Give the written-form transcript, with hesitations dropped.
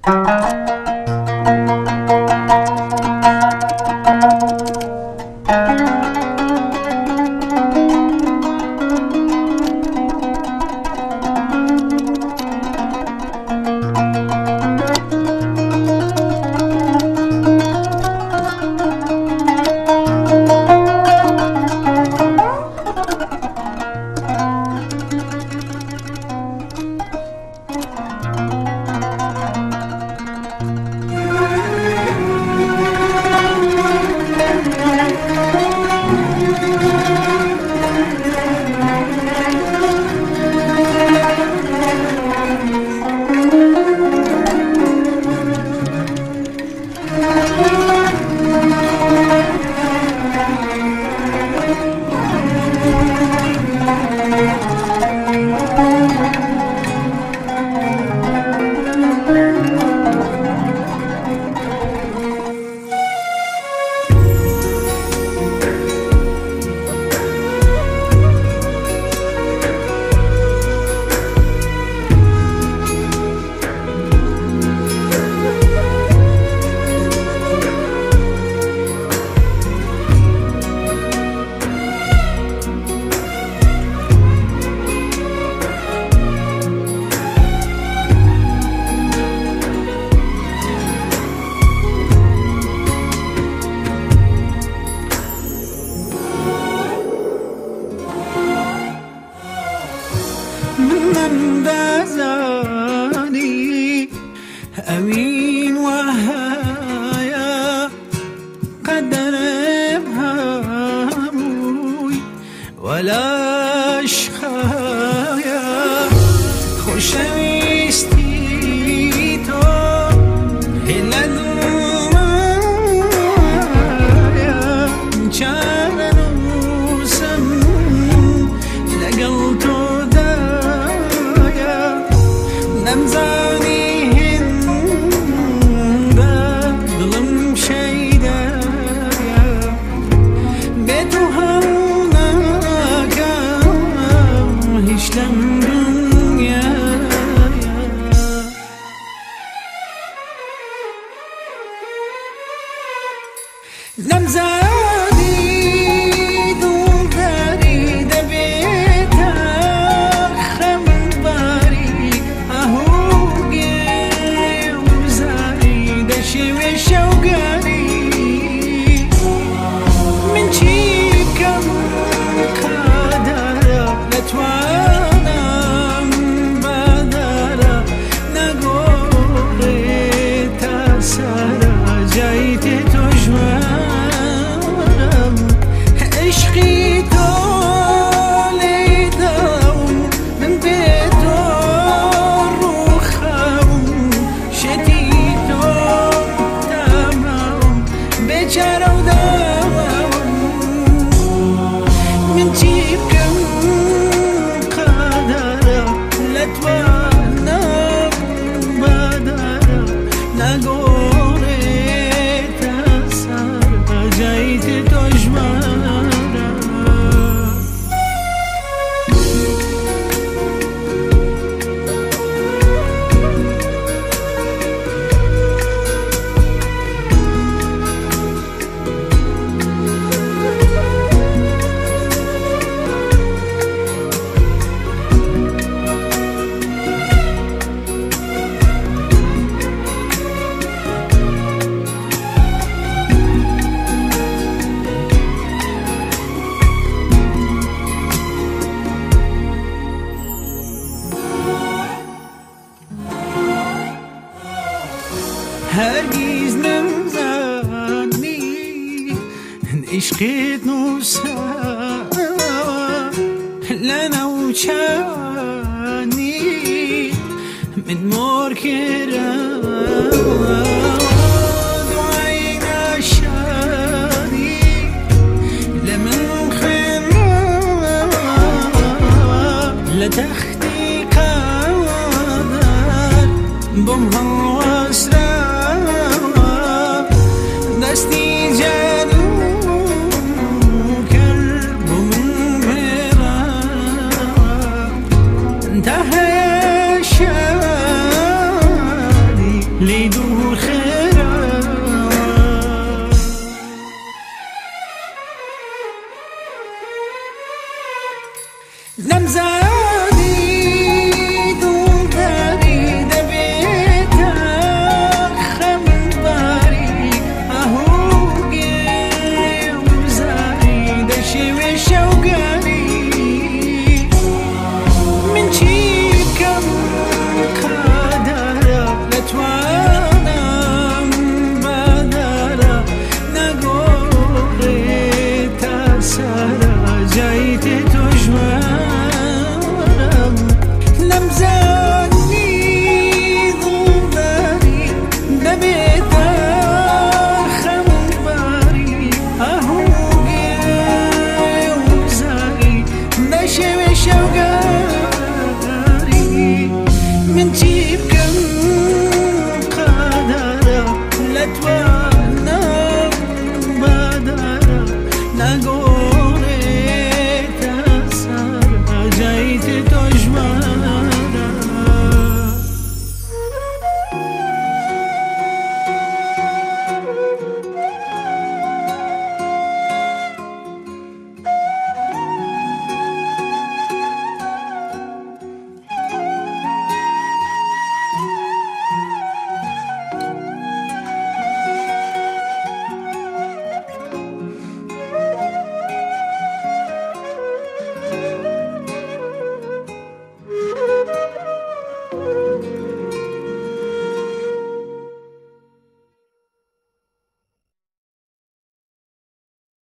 من دزاني أمين وهايا قدر بهاموي ولا شخايا خوشويستي تو هلا دمايا جانا نوسم لقلتو نمزاني هندا ظلم شيدايا بيتو هوناك هشلم دنيا نمزاني دون داري دبيتا خمباري شوقاني من جيكم قادرة لتوانا بدرة نقولي تسارة جايتي تجوارم عشقي طولي دوم من بيتو الرخام شتيتو بيجارة ودوام من جيبكم قادرة لتوانا بدرة نقولي تسارة جايتي تجمارة هرگز نمزدنی عشقت نوسا لنا وشاني من مركرة دعينا شاني لمن خير لتختي قادر بمها واسرة دستي جانو كرب من غيرا انتهى شاني نمزه